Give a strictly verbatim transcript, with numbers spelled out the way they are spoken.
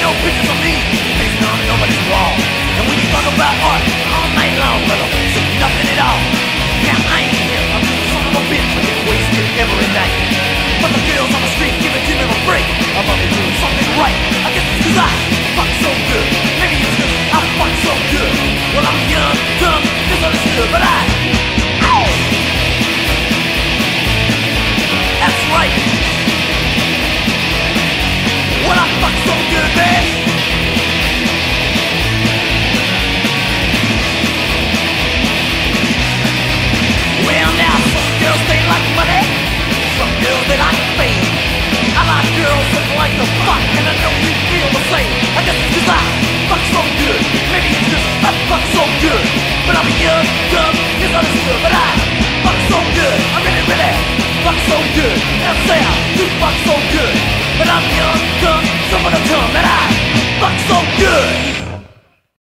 no pictures of me facing on nobody's wall. And when you talk about art all night long, but I don't see nothing at all. Yeah, I ain't here, I'm just a son of a bitch, I get wasted every night. But the girls on the street give it to me for free. I'm up to